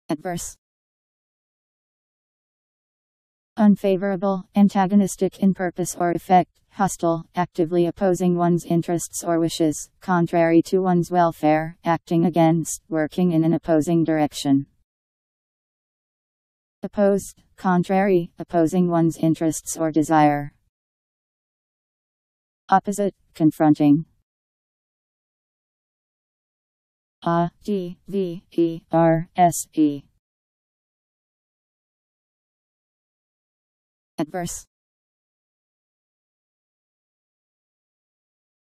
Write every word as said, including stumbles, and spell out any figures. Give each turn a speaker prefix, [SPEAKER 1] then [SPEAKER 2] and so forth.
[SPEAKER 1] Adverse. Unfavorable, antagonistic in purpose or effect, hostile, actively opposing one's interests or wishes, contrary to one's welfare, acting against, working in an opposing direction. Opposed, contrary, opposing one's interests or desire. Opposite, confronting. A D V E R S E. Adverse.